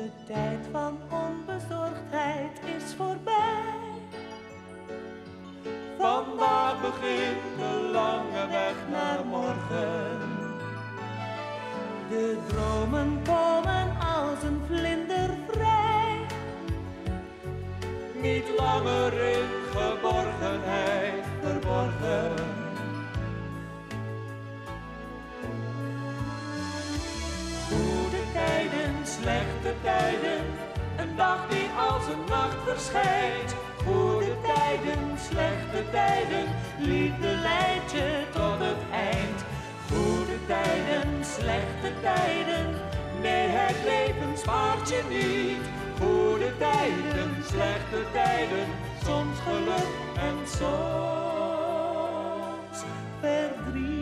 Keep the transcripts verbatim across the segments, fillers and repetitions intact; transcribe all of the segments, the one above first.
De tijd van onbezorgdheid is voorbij. Vandaag begint de lange weg naar morgen. De dromen komen als een vlinder vrij. Niet langer in geborgenheid verborgen. Goede tijden, Slechte tijden, een dag die als een nacht verschijnt. Goede tijden, slechte tijden, liefde leidt je tot het eind. Goede tijden, slechte tijden, nee, het leven spaart je niet. Goede tijden, slechte tijden, soms geluk en soms verdriet.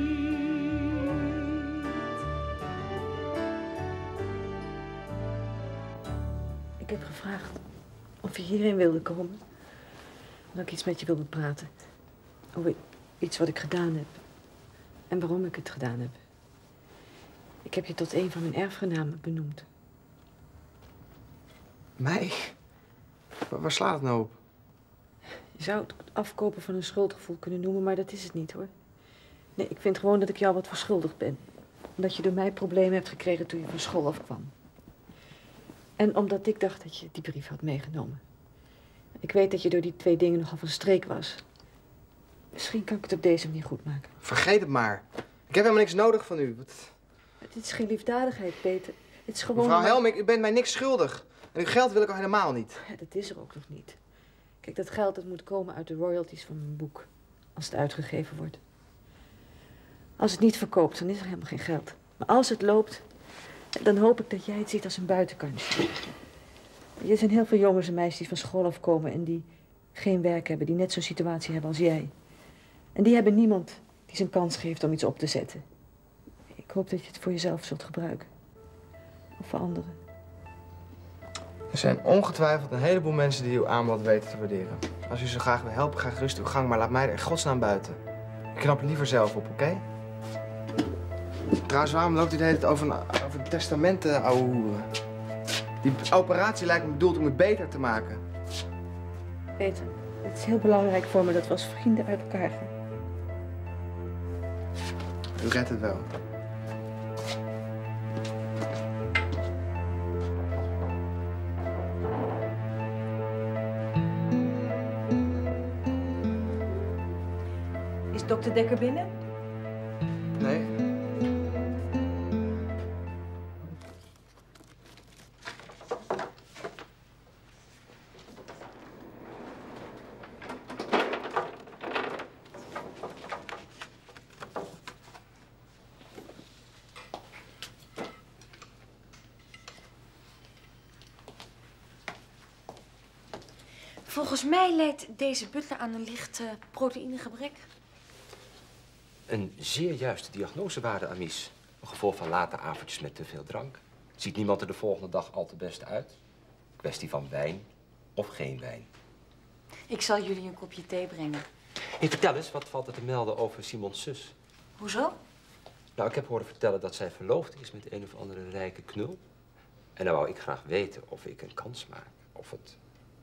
Ik heb gevraagd of je hierheen wilde komen. Omdat ik iets met je wilde praten. Over iets wat ik gedaan heb. En waarom ik het gedaan heb. Ik heb je tot een van mijn erfgenamen benoemd. Mij? Waar, waar slaat het nou op? Je zou het afkopen van een schuldgevoel kunnen noemen, maar dat is het niet, hoor. Nee, ik vind gewoon dat ik jou wat verschuldigd ben. Omdat je door mij problemen hebt gekregen toen je van school afkwam. En omdat ik dacht dat je die brief had meegenomen. Ik weet dat je door die twee dingen nogal van streek was. Misschien kan ik het op deze manier goed maken. Vergeet het maar. Ik heb helemaal niks nodig van u. Wat... Het is geen liefdadigheid, Peter. Het is gewoon... Mevrouw Helmink, u bent mij niks schuldig. En uw geld wil ik al helemaal niet. Ja, dat is er ook nog niet. Kijk, dat geld dat moet komen uit de royalties van mijn boek. Als het uitgegeven wordt. Als het niet verkoopt, dan is er helemaal geen geld. Maar als het loopt, dan hoop ik dat jij het ziet als een buitenkansje. Er zijn heel veel jongens en meisjes die van school afkomen en die geen werk hebben, die net zo'n situatie hebben als jij. En die hebben niemand die ze een kans geeft om iets op te zetten. Ik hoop dat je het voor jezelf zult gebruiken. Of voor anderen. Er zijn ongetwijfeld een heleboel mensen die uw aanbod weten te waarderen. Als u zo graag wil helpen, ga gerust uw gang, maar laat mij er in godsnaam buiten. Ik knap er liever zelf op, oké? Okay? Trouwens, waarom loopt u de hele tijd over een, over een testament, uh, ouwe hoeren? Die operatie lijkt me bedoeld om het beter te maken. Peter, het is heel belangrijk voor me dat we als vrienden uit elkaar gaan. U redt het wel. Is dokter Dekker binnen? Nee. Volgens mij leidt deze butler aan een licht uh, proteïnegebrek. Een zeer juiste diagnosewaarde, Amies. Een gevolg van late avondjes met te veel drank. Ziet niemand er de volgende dag al te best uit? Kwestie van wijn of geen wijn. Ik zal jullie een kopje thee brengen. Hey, vertel eens, wat valt er te melden over Simons zus? Hoezo? Nou, ik heb horen vertellen dat zij verloofd is met een of andere rijke knul. En dan wou ik graag weten of ik een kans maak. Of het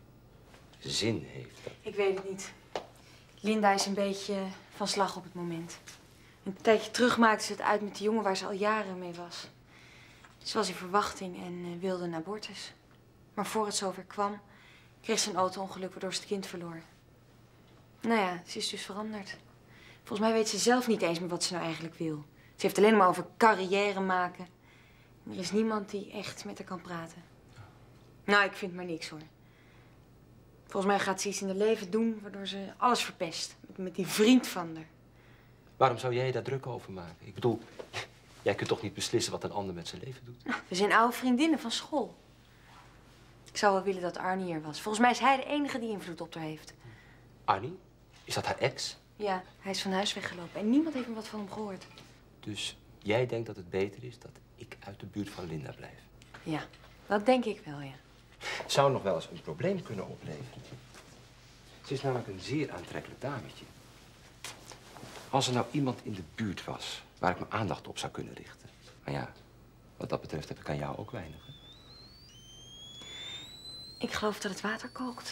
zin heeft. Ik weet het niet. Linda is een beetje van slag op het moment. Een tijdje terug maakte ze het uit met de jongen waar ze al jaren mee was. Ze was in verwachting en uh, wilde een abortus. Maar voor het zover kwam, kreeg ze een auto-ongeluk waardoor ze het kind verloor. Nou ja, ze is dus veranderd. Volgens mij weet ze zelf niet eens meer wat ze nou eigenlijk wil. Ze heeft alleen maar over carrière maken. En er is niemand die echt met haar kan praten. Nou, ik vind maar niks hoor. Volgens mij gaat ze iets in haar leven doen waardoor ze alles verpest. Met, met die vriend van haar. Waarom zou jij daar druk over maken? Ik bedoel, jij kunt toch niet beslissen wat een ander met zijn leven doet? We zijn oude vriendinnen van school. Ik zou wel willen dat Arnie hier was. Volgens mij is hij de enige die invloed op haar heeft. Arnie? Is dat haar ex? Ja, hij is van huis weggelopen en niemand heeft me wat van hem gehoord. Dus jij denkt dat het beter is dat ik uit de buurt van Linda blijf? Ja, dat denk ik wel, ja. Zou nog wel eens een probleem kunnen opleveren. Ze is namelijk een zeer aantrekkelijk dametje. Als er nou iemand in de buurt was waar ik mijn aandacht op zou kunnen richten. Maar ja, wat dat betreft heb ik aan jou ook weinig. Hè? Ik geloof dat het water kookt.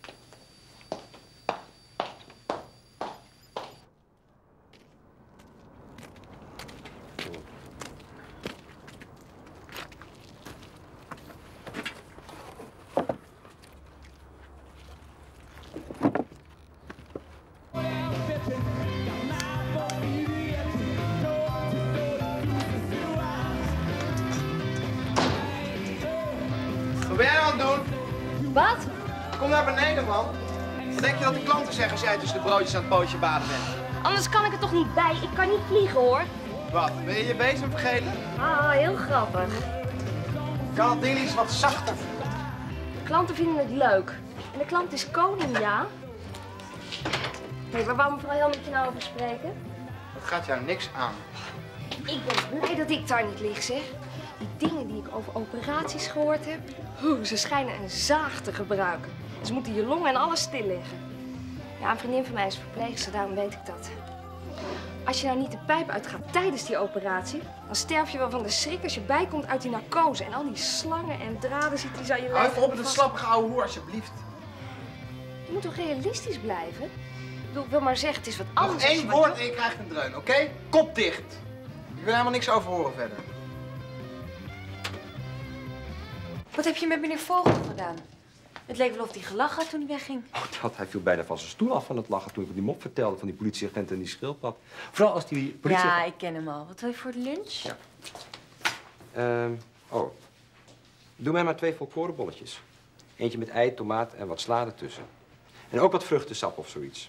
Wat ben jij aan het doen? Wat? Kom naar beneden, man. Wat denk je dat de klanten zeggen als jij tussen de broodjes aan het pootje baden bent? Anders kan ik er toch niet bij. Ik kan niet vliegen, hoor. Wat, ben je je bezem vergeten? Ah, heel grappig. Kan het ding iets wat zachter? De klanten vinden het leuk. En de klant is koning, ja. Hé, waar wou mevrouw Hel met je nou over spreken? Dat gaat jou niks aan. Ik ben blij dat ik daar niet lig, zeg. Die dingen die ik over operaties gehoord heb, oeh, ze schijnen een zaag te gebruiken. Ze moeten je longen en alles stilleggen. Ja, een vriendin van mij is verpleegster, daarom weet ik dat. Als je nou niet de pijp uitgaat tijdens die operatie, dan sterf je wel van de schrik als je bijkomt uit die narcose. En al die slangen en draden zitten die aan je lijf. Hou even op met het slappige ouwe hoer, alsjeblieft. Je moet toch realistisch blijven? Ik bedoel, ik wil maar zeggen, het is wat Nog anders. als één je wat woord doet. en je krijgt een dreun, oké? Kop dicht. Ik wil helemaal niks over horen verder. Wat heb je met meneer Vogel gedaan? Het leek wel of hij gelachen had toen hij wegging. Oh, dat, hij viel bijna van zijn stoel af van het lachen toen ik die mop vertelde van die politieagent en die schildpad. Vooral als die politie... Ja, ik ken hem al. Wat wil je voor de lunch? Ja. Ehm, oh. Doe mij maar twee volkorenbolletjes. Eentje met ei, tomaat en wat sla ertussen. En ook wat vruchtensap of zoiets.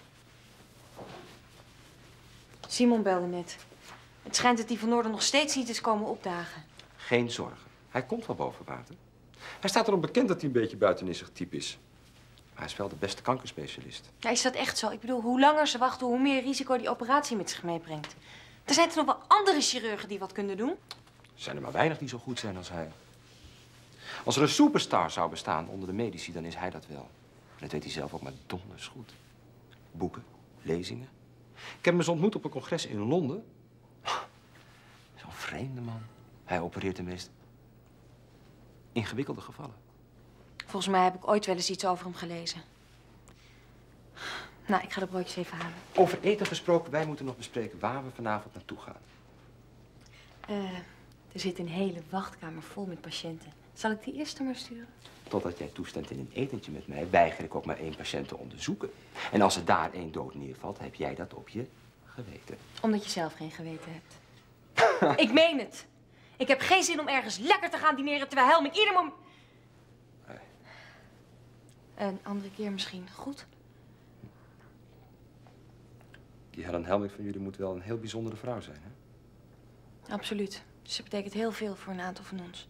Simon belde net. Het schijnt dat hij van Noorden nog steeds niet is komen opdagen. Geen zorgen. Hij komt wel boven water. Hij staat erom bekend dat hij een beetje buitenissig type is. Maar hij is wel de beste kankerspecialist. Ja, is dat echt zo? Ik bedoel, hoe langer ze wachten, hoe meer risico die operatie met zich meebrengt. Er zijn er nog wel andere chirurgen die wat kunnen doen. Er zijn er maar weinig die zo goed zijn als hij. Als er een superstar zou bestaan onder de medici, dan is hij dat wel. En dat weet hij zelf ook maar donders goed. Boeken, lezingen. Ik heb hem eens ontmoet op een congres in Londen. Zo'n vreemde man. Hij opereert de meest ingewikkelde gevallen. Volgens mij heb ik ooit wel eens iets over hem gelezen. Nou, ik ga de broodjes even halen. Over eten gesproken, wij moeten nog bespreken waar we vanavond naartoe gaan. Uh, er zit een hele wachtkamer vol met patiënten. Zal ik die eerst maar sturen? Totdat jij toestemt in een etentje met mij, weiger ik ook maar één patiënt te onderzoeken. En als er daar één dood neervalt, heb jij dat op je geweten. Omdat je zelf geen geweten hebt. Ik meen het. Ik heb geen zin om ergens lekker te gaan dineren terwijl Helmink ieder moment... Nee. Een andere keer misschien. Goed? Die Helen Helmink van jullie moet wel een heel bijzondere vrouw zijn, hè? Absoluut. Ze betekent heel veel voor een aantal van ons.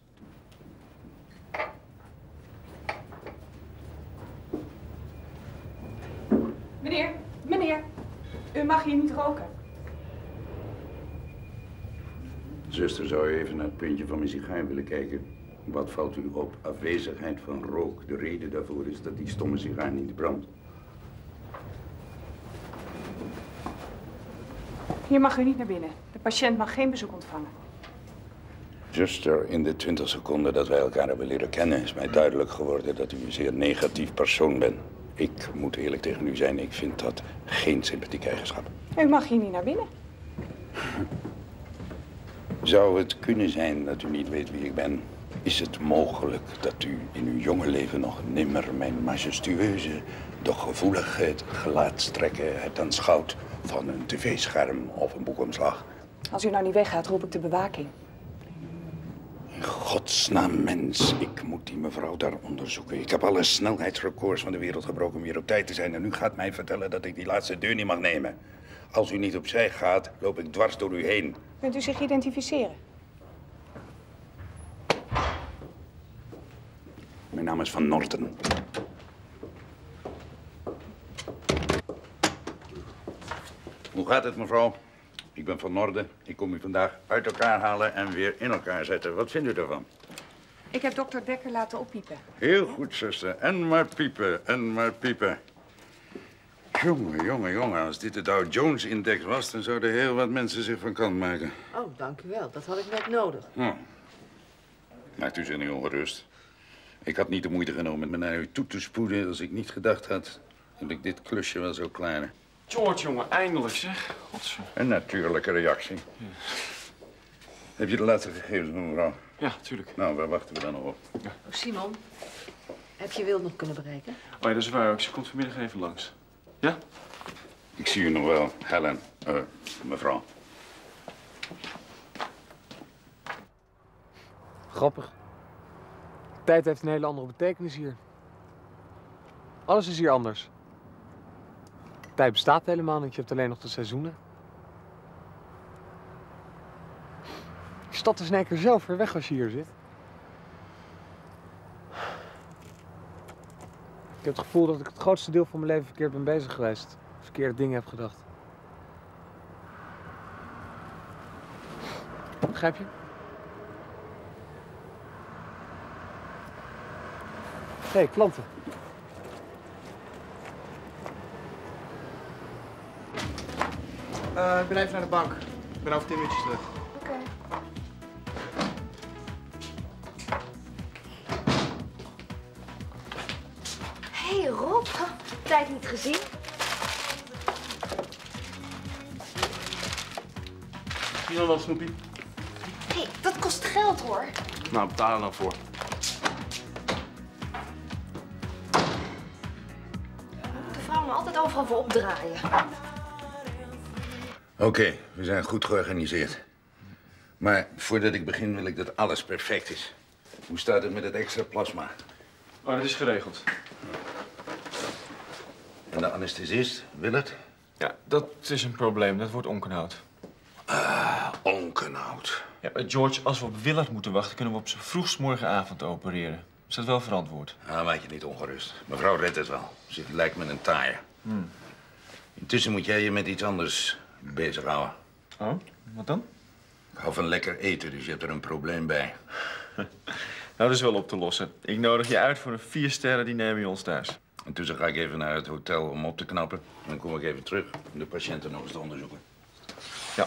Meneer, meneer, u mag hier niet roken. Zuster, zou u even naar het puntje van mijn sigaar willen kijken? Wat valt u op? Afwezigheid van rook. De reden daarvoor is dat die stomme sigaar niet brandt. Hier mag u niet naar binnen. De patiënt mag geen bezoek ontvangen. Zuster, in de twintig seconden dat wij elkaar hebben leren kennen, is mij duidelijk geworden dat u een zeer negatief persoon bent. Ik moet eerlijk tegen u zijn, ik vind dat geen sympathieke eigenschap. U mag hier niet naar binnen. Zou het kunnen zijn dat u niet weet wie ik ben? Is het mogelijk dat u in uw jonge leven nog nimmer mijn majestueuze, doch gevoelige gelaatstrekken hebt aanschouwd van een tv-scherm of een boekomslag? Als u nou niet weggaat, roep ik de bewaking. In godsnaam, mens, ik moet die mevrouw daar onderzoeken. Ik heb alle snelheidsrecords van de wereld gebroken om hier op tijd te zijn. En u gaat mij vertellen dat ik die laatste deur niet mag nemen. Als u niet opzij gaat, loop ik dwars door u heen. Kunt u zich identificeren? Mijn naam is Van Norden. Hoe gaat het, mevrouw? Ik ben Van Norden. Ik kom u vandaag uit elkaar halen en weer in elkaar zetten. Wat vindt u ervan? Ik heb dokter Dekker laten oppiepen. Heel goed, zuster. En maar piepen, en maar piepen. Jongen, jongen, jongen. Als dit de Dow Jones-index was, dan zouden heel wat mensen zich van kant maken. Oh, dank u wel. Dat had ik net nodig. Oh. Maakt u zich niet ongerust. Ik had niet de moeite genomen me naar u toe te spoeden als ik niet gedacht had dat ik dit klusje wel zou klaren. George, jongen, eindelijk zeg. Godzo. Een natuurlijke reactie. Ja. Heb je de laatste gegevens, mevrouw? Ja, tuurlijk. Nou, waar wachten we dan nog op? Oh, Simon, heb je Wil nog kunnen bereiken? Oh ja, dat is waar ook. Ze komt vanmiddag even langs. Ja? Ik zie u nog wel, Helen. Uh, mevrouw. Grappig. Tijd heeft een hele andere betekenis hier. Alles is hier anders. Tijd bestaat helemaal niet, je hebt alleen nog de seizoenen. De stad is in één keer zo ver weg als je hier zit. Ik heb het gevoel dat ik het grootste deel van mijn leven verkeerd ben bezig geweest. Verkeerde dingen heb gedacht. Begrijp je? Hé, hey, klanten. Uh, ik ben even naar de bank. Ik ben over tien minuutjes terug. Oké. Okay. Hé, hey, Rob. Tijd niet gezien. Hier dan wel, Snoepie. Hé, hey, dat kost geld, hoor. Nou, betaal er dan voor. De vrouw me altijd overal voor opdraaien. Oké, okay, we zijn goed georganiseerd. Maar voordat ik begin wil ik dat alles perfect is. Hoe staat het met het extra plasma? Oh, dat is geregeld. En de anesthesist, Willert? Ja, dat is een probleem. Dat wordt onkenhoud. Ah, onkenhoud. Ja, George, als we op Willard moeten wachten, kunnen we op z'n vroegst morgenavond opereren. Is dat wel verantwoord? Ah, maak je niet ongerust. Mevrouw redt het wel. Ze lijkt me een taaier. Hmm. Intussen moet jij je met iets anders bezighouden. Oh, wat dan? Ik hou van lekker eten, dus je hebt er een probleem bij. Nou, dat is wel op te lossen. Ik nodig je uit voor een vier sterren diner bij ons thuis. Intussen ga ik even naar het hotel om op te knappen. Dan kom ik even terug om de patiënten nog eens te onderzoeken. Ja.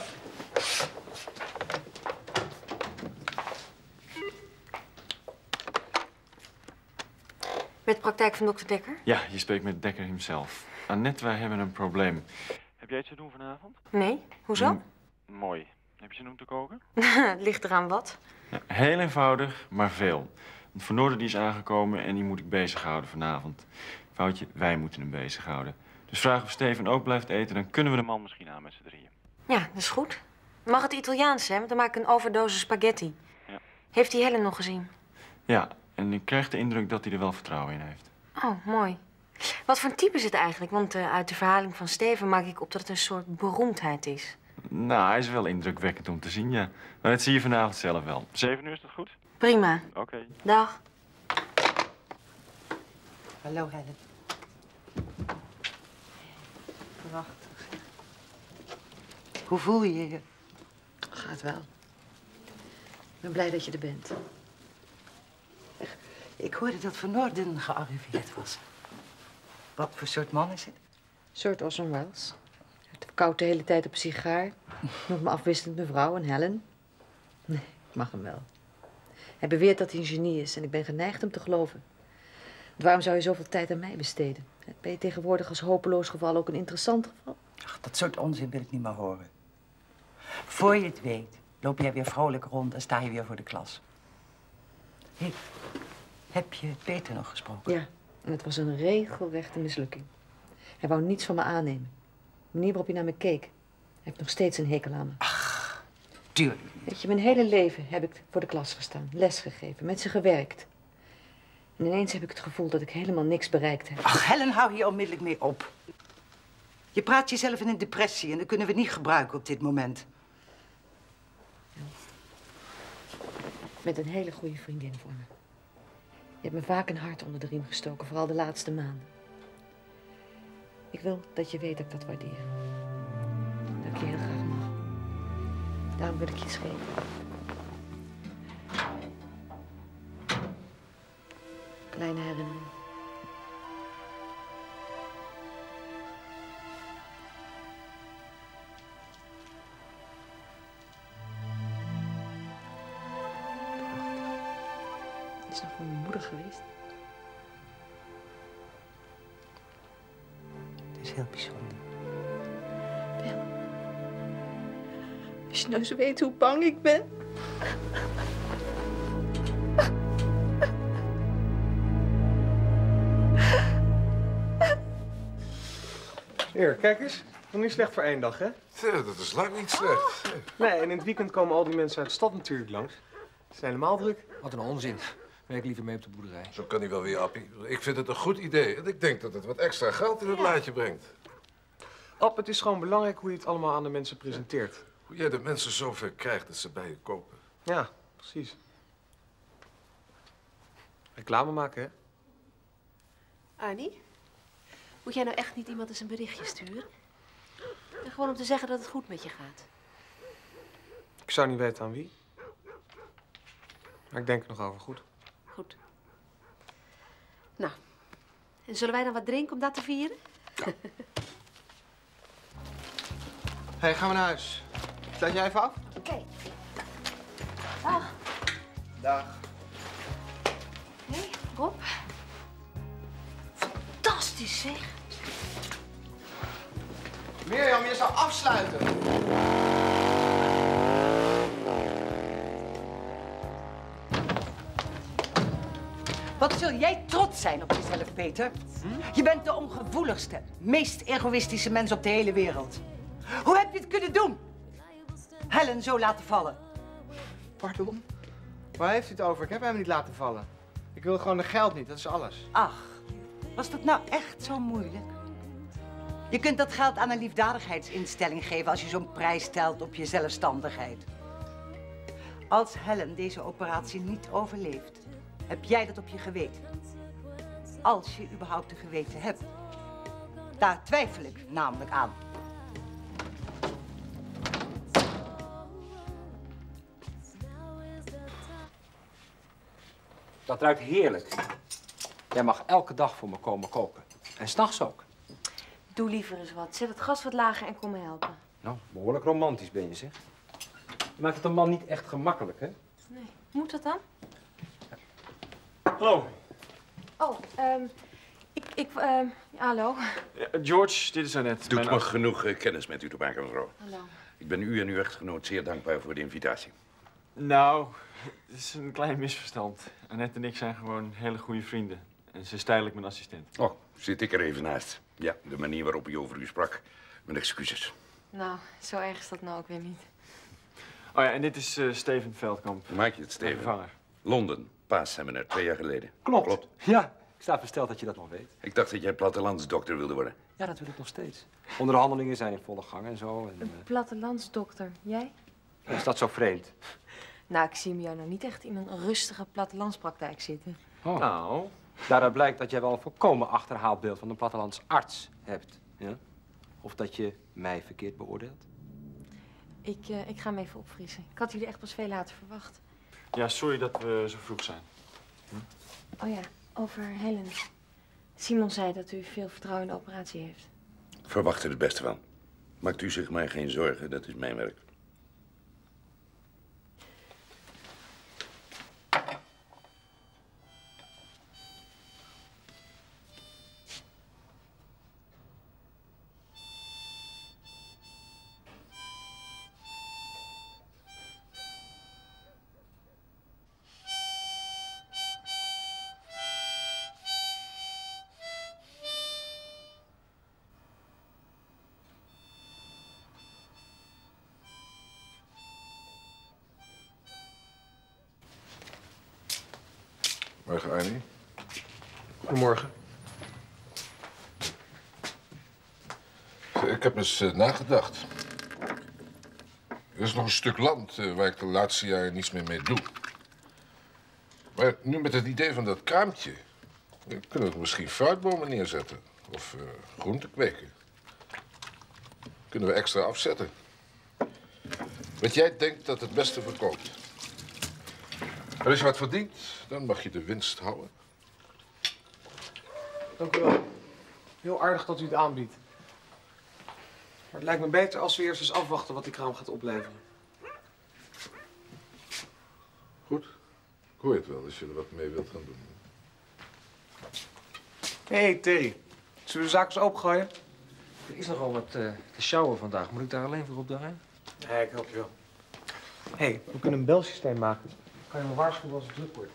Met praktijk van dokter Dekker? Ja, je spreekt met Dekker hemzelf. Annette, wij hebben een probleem. Heb jij iets te doen vanavond? Nee, hoezo? Mm, mooi. Heb je zin om te koken? Het ligt eraan wat. Ja, heel eenvoudig, maar veel. Want Van Noorden die is aangekomen en die moet ik bezighouden vanavond. Foutje, wij moeten hem bezighouden. Dus vraag of Steven ook blijft eten, dan kunnen we de man misschien aan met z'n drieën. Ja, dat is goed. Mag het Italiaans zijn, want dan maak ik een overdosis spaghetti. Ja. Heeft hij Helen nog gezien? Ja, en ik krijg de indruk dat hij er wel vertrouwen in heeft. Oh, mooi. Wat voor een type is het eigenlijk? Want uh, uit de verhaling van Steven maak ik op dat het een soort beroemdheid is. Nou, hij is wel indrukwekkend om te zien, ja. Maar dat zie je vanavond zelf wel. Zeven uur, is dat goed? Prima. Oké. Okay. Dag. Hallo, Helen. Prachtig. Hoe voel je je? Gaat wel. Ik ben blij dat je er bent. Ik hoorde dat Van Noorden gearriveerd was. Wat voor soort man is het? Soort Orson Welles. Hij verkoudt de hele tijd op een sigaar. Noemt me afwisselend mevrouw en Helen. Nee, ik mag hem wel. Hij beweert dat hij een genie is en ik ben geneigd hem te geloven. Want waarom zou je zoveel tijd aan mij besteden? Ben je tegenwoordig als hopeloos geval ook een interessant geval? Ach, dat soort onzin wil ik niet meer horen. Voor je het weet, loop jij weer vrolijk rond en sta je weer voor de klas. Hé, hey, heb je Peter nog gesproken? Ja, en het was een regelrechte mislukking. Hij wou niets van me aannemen. De manier waarop hij naar me keek. Hij heeft nog steeds een hekel aan me. Ach, tuurlijk. Weet je, mijn hele leven heb ik voor de klas gestaan, lesgegeven, met ze gewerkt. En ineens heb ik het gevoel dat ik helemaal niks bereikt heb. Ach, Helen, hou hier onmiddellijk mee op. Je praat jezelf in een depressie en dat kunnen we niet gebruiken op dit moment. Ja. Met een hele goede vriendin voor me. Je hebt me vaak een hart onder de riem gestoken, vooral de laatste maanden. Ik wil dat je weet dat ik dat waardeer. Dat ik je heel graag mag. Daarom wil ik je iets geven. Kleine herinnering. is nog voor mijn moeder geweest. Het is heel bijzonder. Wel, als je nou eens weet hoe bang ik ben. Hier, kijk eens. Nog niet slecht voor één dag, hè? Ja, dat is lang niet slecht. Nee, en in het weekend komen al die mensen uit de stad natuurlijk langs. Het is helemaal druk. Wat een onzin. Werk liever mee op de boerderij. Zo kan hij wel weer, Appie. Ik vind het een goed idee. En ik denk dat het wat extra geld in het laadje brengt. Ab, het is gewoon belangrijk hoe je het allemaal aan de mensen presenteert. Hoe jij de mensen zover krijgt dat ze bij je kopen. Ja, precies. Reclame maken, hè? Annie, moet jij nou echt niet iemand eens een berichtje sturen? En gewoon om te zeggen dat het goed met je gaat. Ik zou niet weten aan wie. Maar ik denk er nog over, goed? Goed. Nou, en zullen wij dan wat drinken om dat te vieren? Hé, hey, gaan we naar huis. Sluit jij even af? Oké. Okay. Dag. Dag. Hé, hey, Rob. Fantastisch, zeg. Mirjam, je zou afsluiten. Wat zul jij trots zijn op jezelf, Peter? Hm? Je bent de ongevoeligste, meest egoïstische mens op de hele wereld. Hoe heb je het kunnen doen? Helen zo laten vallen. Pardon? Waar heeft u het over? Ik heb hem niet laten vallen. Ik wil gewoon de geld niet, dat is alles. Ach, was dat nou echt zo moeilijk? Je kunt dat geld aan een liefdadigheidsinstelling geven als je zo'n prijs stelt op je zelfstandigheid. Als Helen deze operatie niet overleeft, heb jij dat op je geweten. Als je überhaupt een geweten hebt. Daar twijfel ik namelijk aan. Dat ruikt heerlijk. Jij mag elke dag voor me komen koken. En 's nachts ook. Doe liever eens wat. Zet het gas wat lager en kom me helpen. Nou, behoorlijk romantisch ben je, zeg. Je maakt het een man niet echt gemakkelijk, hè? Nee. Moet dat dan? Hallo. Oh, um, ik, ik, um, hallo. Ja, George, dit is Annette. Doet mijn me oud- genoeg uh, kennis met u te maken, mevrouw. Hallo. Ik ben u en uw echtgenoot zeer dankbaar voor de invitatie. Nou, het is een klein misverstand. Annette en ik zijn gewoon hele goede vrienden. En ze is tijdelijk mijn assistent. Oh, zit ik er even naast. Ja, de manier waarop hij over u sprak. Mijn excuses. Nou, zo erg is dat nou ook weer niet. Oh ja, en dit is uh, Steven Veldkamp. Maak je het, Steven? Mijn vervanger. Londen, paasseminar, twee jaar geleden. Klopt. Klopt. Ja, ik sta versteld dat je dat nog weet. Ik dacht dat jij plattelandsdokter wilde worden. Ja, dat wil ik nog steeds. Onderhandelingen zijn in volle gang en zo. En, Een uh, plattelandsdokter. Jij? is dat zo vreemd? Nou, ik zie me jou nou niet echt in een rustige plattelandspraktijk zitten. Oh. Nou, daaruit blijkt dat jij wel een volkomen achterhaald beeld van een plattelandsarts hebt. Ja? Of dat je mij verkeerd beoordeelt. Ik, uh, ik ga hem even opfrissen. Ik had jullie echt pas veel later verwacht. Ja, sorry dat we zo vroeg zijn. Hm? Oh ja, over Helen. Simon zei dat u veel vertrouwen in de operatie heeft. Verwacht er het beste van. Maakt u zich maar geen zorgen, dat is mijn werk. Morgen, Annie. Goedemorgen. Ik heb eens uh, nagedacht. Er is nog een stuk land uh, waar ik de laatste jaren niets meer mee doe. Maar nu met het idee van dat kraampje... uh, kunnen we er misschien fruitbomen neerzetten. Of uh, groenten kweken. Kunnen we extra afzetten. Wat jij denkt dat het beste verkoopt. En als je wat verdient, dan mag je de winst houden. Dank u wel. Heel aardig dat u het aanbiedt. Maar het lijkt me beter als we eerst eens afwachten wat die kraam gaat opleveren. Goed. Ik hoor het wel als je er wat mee wilt gaan doen. Hé, hey, Terry. Zullen we de zaak eens opengooien? Er is nogal wat uh, te sjouwen vandaag. Moet ik daar alleen voor opdraaien? Nee, ik help je wel. Hé, hey, we kunnen een belsysteem maken. Kan je me waarschuwen als het druk wordt?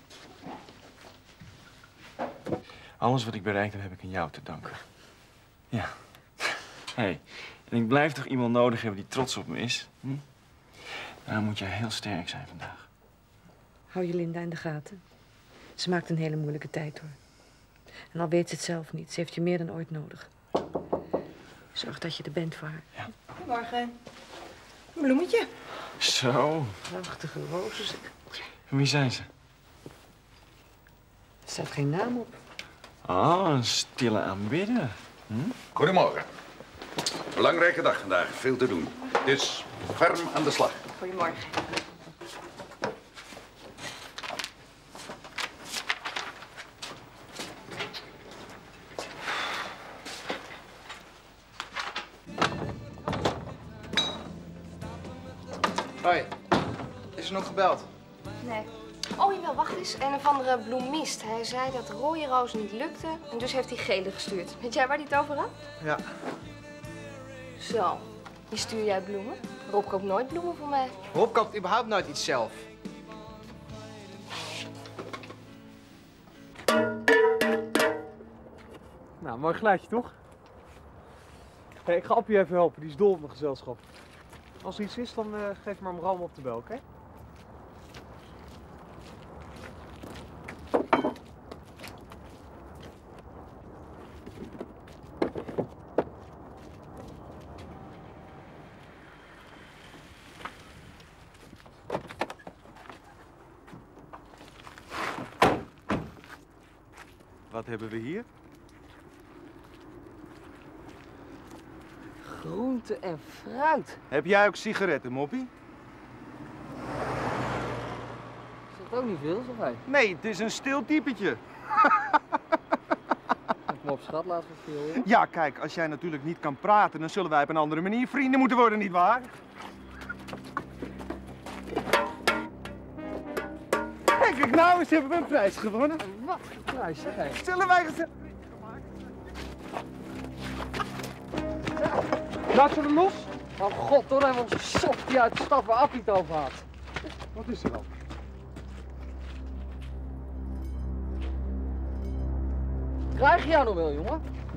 Alles wat ik bereikt heb, heb ik aan jou te danken. Ja. Hé, hey, en ik blijf toch iemand nodig hebben die trots op me is? Hm? Daarom moet je heel sterk zijn vandaag. Hou je Linda in de gaten. Ze maakt een hele moeilijke tijd, hoor. En al weet ze het zelf niet, ze heeft je meer dan ooit nodig. Zorg dat je er bent voor haar. Ja. Goedemorgen. Een bloemetje. Zo. Prachtige rozen. En wie zijn ze? Er staat geen naam op. Oh, een stille aanbidder. Hm? Goedemorgen. Belangrijke dag vandaag, veel te doen. Dus ferm aan de slag. Goedemorgen. Hoi. Is er nog gebeld? Nee. Oh, jawel, wacht eens. En een of andere bloemist. Hij zei dat rode roos niet lukte en dus heeft hij gele gestuurd. Weet jij waar hij het over had? Ja. Zo. Wie stuur jij bloemen? Rob koopt nooit bloemen voor mij. Rob koopt überhaupt nooit iets zelf. Nou, mooi geluidje, toch? Hey, ik ga Appie even helpen, die is dol op mijn gezelschap. Als er iets is, dan uh, geef maar Bram op de bel, oké? Okay? Wat hebben we hier? Groente en fruit. Heb jij ook sigaretten, Moppie? Is dat ook niet veel, zeg hij? Nee, het is een stil typetje. Kom op, schat, laat het veel horen. Ja, kijk, als jij natuurlijk niet kan praten, dan zullen wij op een andere manier vrienden moeten worden, nietwaar? Kijk, nou eens hebben we een prijs gewonnen. Wat een prijs, zeg hij? Zullen wij gezegd... Laat ze er los. Oh god, hoor, hij was een soft die uit de stad waar Appie het over had. Wat is er dan? Krijg je jou nog wel, jongen?